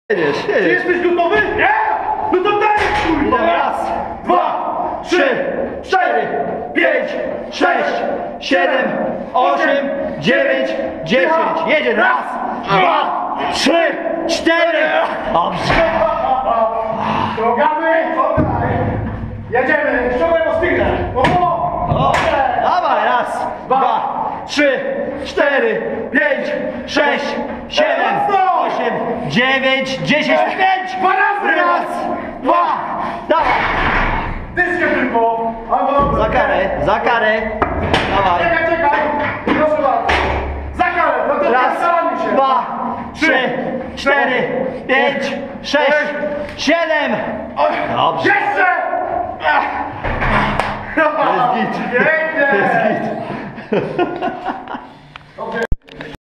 Jedziesz. Czy jesteś gotowy? Nie! No to daj, kurwa! Raz, 2, 3, 4, 5, 6, 7, 8, 9, 10. Jedzie. Raz, 2, 3, 4. Dobrze. Drogamy! Jedziemy! Ściągaj o stygnę! O, dawaj, raz, 2, 3, 4, 5, 6, 7, 8, 9, 10, 5. Dwa razy! Raz, 2, dawaj. Dyskę tylko! Albo dobrze. Za karę. Dawaj. Czekaj! Proszę bardzo! Za karę! No to Raz, staramy się! 2, 3, 4, 5, 6, 7. Dobrze. Jeszcze! To jest git. Pięknie! To jest git.